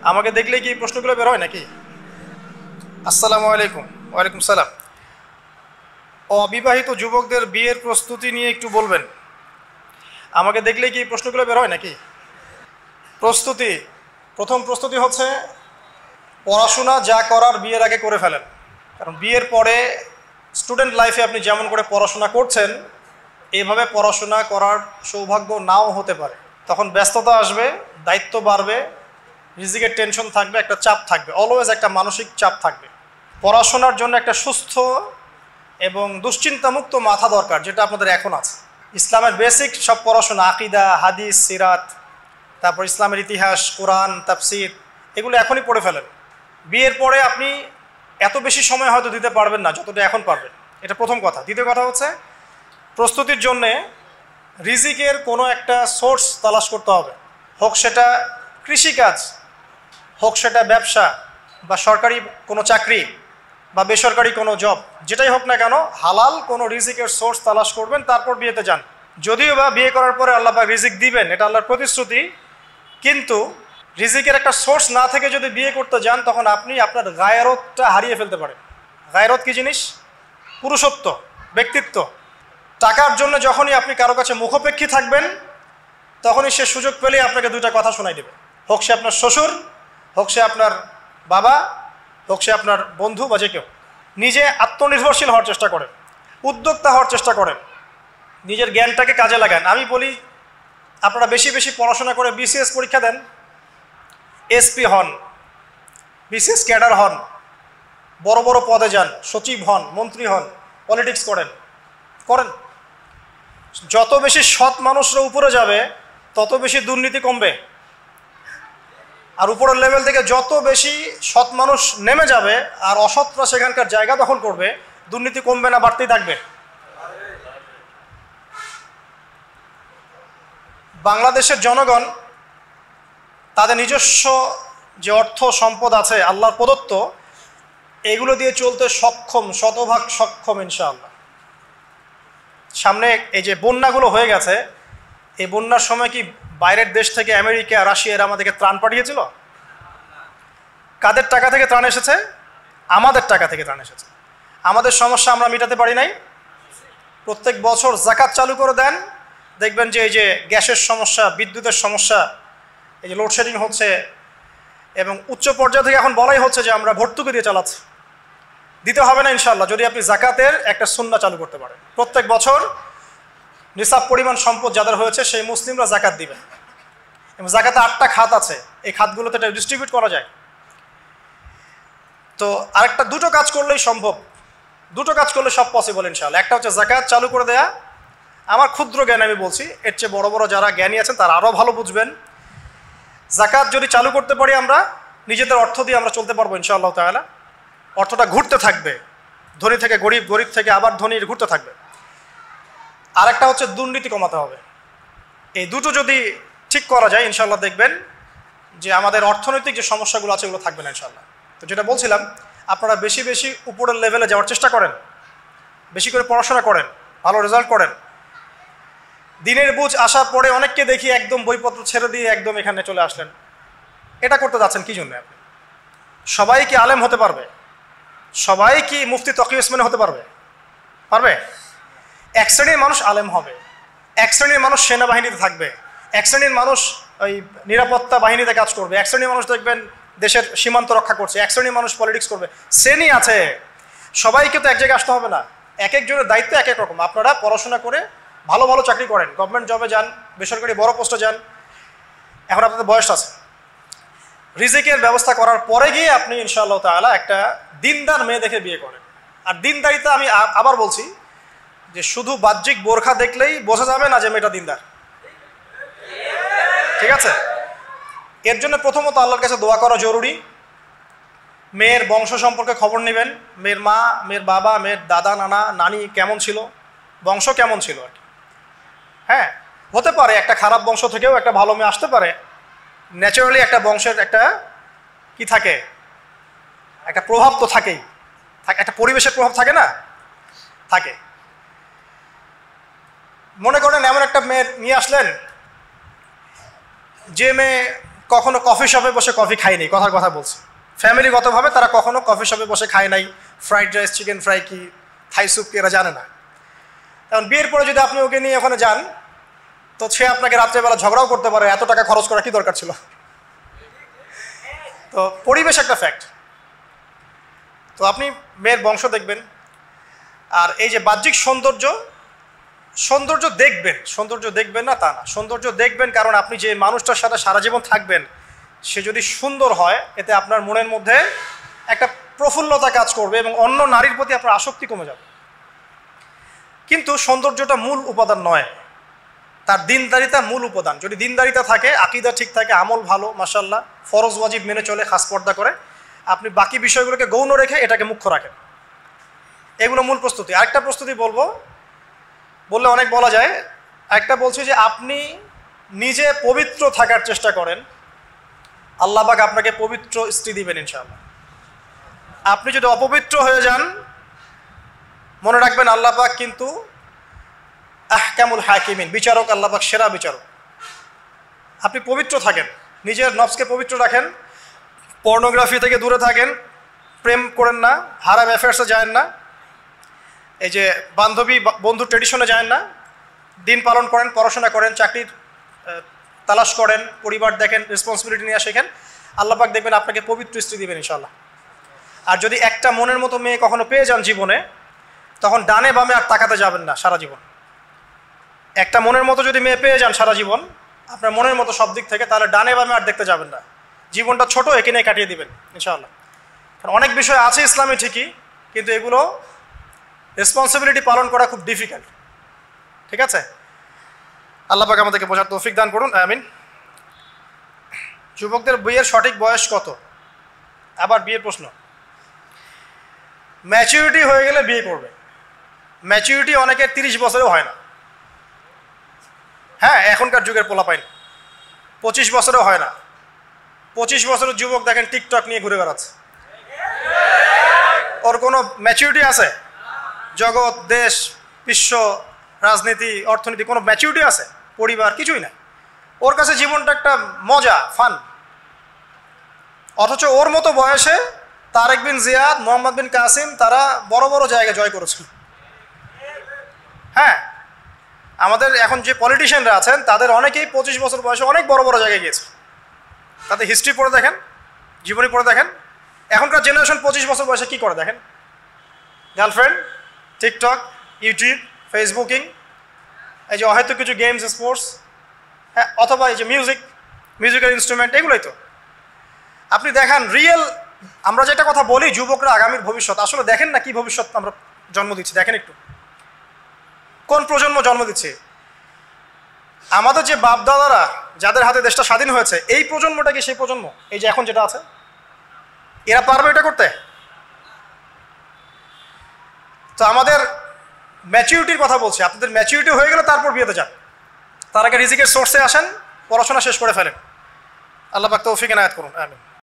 আমাকে দেখলেই কি প্রশ্নগুলো বের হয় নাকি? আসসালামু আলাইকুম। ওয়ালাইকুম সালাম। অবিবাহিত যুবকদের বিয়ের প্রস্তুতি নিয়ে একটু বলবেন। আমাকে দেখলেই কি প্রশ্নগুলো বের হয় নাকি? প্রস্তুতি, প্রথম প্রস্তুতি হচ্ছে পড়াশোনা যা করার বিয়ের আগে করে ফেলেন। কারণ বিয়ের পরে স্টুডেন্ট লাইফে আপনি যেমন করে পড়াশোনা করছেন এইভাবে পড়াশোনা করার সৌভাগ্য নাও হতে পারে। তখন ব্যস্ততা আসবে, দায়িত্ব বাড়বে, রিজিকের টেনশন থাকবে, একটা চাপ থাকবে, অলওয়েজ একটা মানসিক চাপ থাকবে। পড়াশোনার জন্য একটা সুস্থ এবং দুশ্চিন্তামুক্ত মাথা দরকার, যেটা আপনাদের এখন আছে। ইসলামের বেসিক সব পড়াশোনা, আকিদা, হাদিস, সিরাত, তারপর ইসলামের ইতিহাস, কোরআন, তাফসির, এগুলো এখনই পড়ে ফেলেন। বিয়ের পরে আপনি এত বেশি সময় হয়তো দিতে পারবেন না যতটা এখন পারবেন, এটা প্রথম কথা। দ্বিতীয় কথা হচ্ছে প্রস্তুতির জন্যে রিজিকের কোনো একটা সোর্স তালাশ করতে হবে, হোক সেটা কৃষিকাজ, হোক সেটা ব্যবসা বা সরকারি কোনো চাকরি বা বেসরকারি কোনো জব, যেটাই হোক না কেন হালাল কোনো রিজিকের সোর্স তালাশ করবেন, তারপর বিয়েতে যান। যদিও বা বিয়ে করার পরে আল্লাহ পাক রিজিক দিবেন, এটা আল্লাহর প্রতিশ্রুতি, কিন্তু রিজিকের একটা সোর্স না থেকে যদি বিয়ে করতে যান তখন আপনি আপনার গায়রতটা হারিয়ে ফেলতে পারেন। গায়রত কি জিনিস? পুরুষত্ব, ব্যক্তিত্ব। টাকার জন্য যখনই আপনি কারো কাছে মুখাপেক্ষী থাকবেন তখনই সে সুযোগ পেলেই আপনাকে দুইটা কথা শোনাই দেবে, হোক সে আপনার শ্বশুর, হোক সে আপনার বাবা, হোক সে আপনার বন্ধু বা যে কেউ। নিজে আত্মনির্ভরশীল হওয়ার চেষ্টা করেন, উদ্যোক্তা হওয়ার চেষ্টা করেন, নিজের জ্ঞানটাকে কাজে লাগান। আমি বলি আপনারা বেশি বেশি পড়াশোনা করে বিসিএস পরীক্ষা দেন, এসপি হন, বিসিএস ক্যাডার হন, বড় বড় পদে যান, সচিব হন, মন্ত্রী হন, পলিটিক্স করেন। যত বেশি সৎ মানুষরা উপরে যাবে তত বেশি দুর্নীতি কমবে, আর উপরের লেভেল থেকে যত বেশি সৎ মানুষ নেমে যাবে আর অসৎরা সেখানকার জায়গা দখল করবে, দুর্নীতি কমবে না বাড়তেই থাকবে। বাংলাদেশের জনগণ তাদের নিজস্ব যে অর্থ সম্পদ আছে আল্লাহর প্রদত্ত, এগুলো দিয়ে চলতে সক্ষম, শতভাগ সক্ষম ইনশাআল্লাহ। সামনে এই যে বন্যাগুলো হয়ে গেছে, এই বন্যার সময় কি বাইরের দেশ থেকে আমেরিকা, রাশিয়া এরা আমাদেরকে ত্রাণ পাঠিয়েছিল? কাদের টাকা থেকে ত্রাণ এসেছে? আমাদের টাকা থেকে ত্রাণ এসেছে। আমাদের সমস্যা আমরা মেটাতে পারি নাই। প্রত্যেক বছর জাকাত চালু করে দেন, দেখবেন যে এই যে গ্যাসের সমস্যা, বিদ্যুতের সমস্যা, এই যে লোডশেডিং হচ্ছে, এবং উচ্চ পর্যায় থেকে এখন বলাই হচ্ছে যে আমরা ভর্তুকি দিয়ে চালাচ্ছি। দিতে হবে না ইনশাআল্লাহ যদি আপনি জাকাতের একটা সুন্নাহ চালু করতে পারেন। প্রত্যেক বছর নিসাব পরিমাণ সম্পদ যাদের হয়েছে সেই মুসলিমরা জাকাত দিবেন, এবং জাকাতে 8টা খাত আছে, এই খাতগুলোতে এটা ডিস্ট্রিবিউট করা যায়। তো আরেকটা দুটো কাজ করলেই সম্ভব, দুটো কাজ করলে সব পসিবল ইনশাআল্লাহ। একটা হচ্ছে জাকাত চালু করে দেয়া। আমার ক্ষুদ্র জ্ঞান আমি বলছি, এর চেয়ে বড় বড় যারা জ্ঞানী আছেন তারা আরও ভালো বুঝবেন। জাকাত যদি চালু করতে পারি আমরা, নিজেদের অর্থ দিয়ে আমরা চলতে পারবো ইনশাআল্লাহ তাআলা। অর্থটা ঘুরতে থাকবে, ধনী থেকে গরিব, গরিব থেকে আবার ধনী, ঘুরতে থাকবে। আর একটা হচ্ছে দুর্নীতি কমাতে হবে। এই দুটো যদি ঠিক করা যায় ইনশাআল্লাহ দেখবেন যে আমাদের অর্থনৈতিক যে সমস্যাগুলো আছে এগুলো থাকবে না ইনশাআল্লাহ। তো যেটা বলছিলাম, আপনারা বেশি বেশি উপরের লেভেলে যাওয়ার চেষ্টা করেন, বেশি করে পড়াশোনা করেন, ভালো রেজাল্ট করেন। দিনের বুঝ আসার পরে অনেককে দেখি একদম বইপত্র ছেড়ে দিয়ে একদম এখানে চলে আসলেন। এটা করতে যাচ্ছেন কি জন্য? আপনি সবাই কি আলেম হতে পারবে? সবাই কি মুফতি তকি ওসমানী হতে পারবে? পারবে? এক শ্রেণীর মানুষ আলেম হবে, এক শ্রেণীর মানুষ সেনাবাহিনীতে থাকবে, এক শ্রেণীর মানুষ ওই নিরাপত্তা বাহিনীতে কাজ করবে, এক শ্রেণীর মানুষ দেখবেন দেশের সীমান্ত রক্ষা করছে, এক শ্রেণীর মানুষ পলিটিক্স করবে। শ্রেণী আছে, সবাইকে তো এক জায়গায় আসতে হবে না। এক একজনের দায়িত্ব এক এক রকম। আপনারা পড়াশোনা করে ভালো ভালো চাকরি করেন, গভর্নমেন্ট জবে যান, বেসরকারি বড় পোস্টে যান, এখন আপনাদের বয়স আছে। রিজিকের ব্যবস্থা করার পরে গিয়ে আপনি ইনশাআল্লাহ তাআলা একটা দিনদার মেয়ে দেখে বিয়ে করেন। আর দিনদারিতা আমি আবার বলছি যে শুধু বাহ্যিক বোরখা দেখলেই বোঝা যাবে না যে মেয়েটা দিনদার, ঠিক আছে? এর জন্য প্রথমত আল্লাহর কাছে দোয়া করা জরুরি। মেয়ের বংশ সম্পর্কে খবর নেবেন, মেয়ের মা, মেয়ের বাবা, মেয়ের দাদা, নানা, নানি কেমন ছিল, বংশ কেমন ছিল আর কি। হ্যাঁ, হতে পারে একটা খারাপ বংশ থেকেও একটা ভালো মেয়ে আসতে পারে। ন্যাচারালি একটা বংশের একটা কি থাকে, একটা প্রভাব তো থাকেই, একটা পরিবেশের প্রভাব থাকে না? থাকে। মনে করেন এমন একটা মেয়ে নিয়ে আসলেন যে মেয়ে কখনো কফি শপে বসে কফি খায়নি, কথার কথা বলছি। ফ্যামিলিগতভাবে তারা কখনো কফি শপে বসে খায় নাই, ফ্রাইড রাইস, চিকেন ফ্রাই কি, থাই স্যুপ কি, এরা জানে না। কারণ বিয়ের পরে যদি আপনি ওকে নিয়ে ওখানে যান, তো সে আপনাকে রাত্রেবেলা ঝগড়াও করতে পারে, এত টাকা খরচ করা কি দরকার ছিল। তো পরিবেশ একটা ফ্যাক্ট। তো আপনি মেয়ের বংশ দেখবেন। আর এই যে বাহ্যিক সৌন্দর্য, সৌন্দর্য দেখবেন না তা না, সৌন্দর্য দেখবেন কারণ আপনি যে মানুষটার সাথে সারা জীবন থাকবেন সে যদি সুন্দর হয়, এতে আপনার মনের মধ্যে একটা প্রফুল্লতা কাজ করবে এবং অন্য নারীর প্রতি আপনার আসক্তি কমে যাবে। কিন্তু সৌন্দর্যটা মূল উপাদান নয়, তার দিনদারিতা মূল উপাদান। যদি দিনদারিতা থাকে, আকীদা ঠিক থাকে, আমল ভালো, মাশাআল্লাহ, ফরজ ওয়াজিব মেনে চলে, খাস পর্দা করে, আপনি বাকি বিষয়গুলোকে গৌণ রেখে এটাকে মুখ্য রাখেন। এগুলো মূল প্রস্তুতি। আরেকটা প্রস্তুতি বললে অনেক বলা যায়। একটা বলছি যে আপনি নিজে পবিত্র থাকার চেষ্টা করেন, আল্লাহ পাক আপনাকে পবিত্র স্ত্রী দিবেন ইনশাআল্লাহ। আপনি যদি অপবিত্র হয়ে যান, মনে রাখবেন আল্লাহ পাক কিন্তু আহকামুল হাকিমিন, বিচারক, আল্লাহ পাক সেরা বিচারক। আপনি পবিত্র থাকেন, নিজের নফসকে পবিত্র রাখেন, পর্নোগ্রাফি থেকে দূরে থাকেন, প্রেম করেন না, হারাম অ্যাফেয়ার্সে যায়েন না, এই যে বন্ধু ট্রেডিশনে যায়েন না, দিন পালন করেন, পড়াশোনা করেন, চাকরির তালাশ করেন, পরিবার দেখেন, রেসপন্সিবিলিটি নিয়ে শেখেন, আল্লাহ পাক দেখবেন আপনাকে পবিত্র স্ত্রী দিবেন ইনশাআল্লাহ। আর যদি একটা মনের মতো মেয়ে কখনো পেয়ে যান জীবনে, তখন ডানে বামে আর তাকাতে যাবেন না সারা জীবন। একটা মনের মতো যদি মেয়ে পেয়ে যান সারা জীবন, আপনার মনের মতো সব দিক থেকে, তাহলে ডানে বামে আর দেখতে যাবেন না। জীবনটা ছোট, একে নিয়ে কাটিয়ে দিবেন ইনশাআল্লাহ। কারণ অনেক বিষয় আছে ইসলামে ঠিকই, কিন্তু এগুলো রেসপন্সিবিলিটি পালন করা খুব ডিফিকাল্ট। ঠিক আছে, আল্লাহ পাক আমাদেরকে বোঝার তৌফিক দান করুন, আমিন। যুবকদের বিয়ের সঠিক বয়স কত? আবার বিয়ের প্রশ্ন। ম্যাচুরিটি হয়ে গেলে বিয়ে করবে। ম্যাচুরিটি অনেকের 30 বছরেও হয় না। হ্যাঁ, এখনকার যুগের পোলাপাইন 25 বছরেও হয় না। 25 বছরের যুবক দেখেন টিকটক নিয়ে ঘুরে বেড়াচ্ছে। ওর কোনো ম্যাচুরিটি আছে? জগৎ, দেশ, বিশ্ব, রাজনীতি, অর্থনীতি, কোনো ম্যাচুরিটি আছে? পরিবার, কিছুই না। ওর কাছে জীবনটা একটা মজা, ফান। অথচ ওর মতো বয়সে তারেক বিন জিয়াদ, মোহাম্মদ বিন কাসিম, তারা বড় বড় জায়গা জয় করেছিল। হ্যাঁ, আমাদের এখন যে পলিটিশিয়ানরা আছেন তাদের অনেকেই 25 বছর বয়সে অনেক বড় বড় জায়গায় গিয়েছে। তাদের হিস্ট্রি পড়ে দেখেন, জীবনী পড়ে দেখেন। এখনকার জেনারেশন 25 বছর বয়সে কী করে দেখেন? গার্লফ্রেন্ড, টিকটক, ইউটিউব, ফেসবুকিং, এই যে হয়তো কিছু গেমস, স্পোর্টস, হ্যাঁ, অথবা এই যে মিউজিক্যাল ইনস্ট্রুমেন্ট, এগুলোই তো। আপনি দেখান রিয়েল, আমরা যেটা কথা বলি যুবকরা আগামীর ভবিষ্যৎ, আসলে দেখেন না কি ভবিষ্যৎ আমরা জন্ম দিচ্ছি। দেখেন একটু কোন প্রজন্ম জন্ম দিচ্ছে। আমাদের যে বাপদাদারা, যাদের হাতে দেশটা স্বাধীন হয়েছে, এই প্রজন্মটা কি সেই প্রজন্ম এই যে এখন যেটা আছে? এরা পারবে এটা করতে? তো আমাদের ম্যাচিউরিটির কথা বলছি। আপনাদের ম্যাচিউরিটি হয়ে গেলে তারপর বিয়েতে যান। তার আগে রিজিকের সোর্সে আসেন, পড়াশোনা শেষ করে ফেলেন। আল্লাহ পাক তৌফিক এনায়েত করুন, আমিন।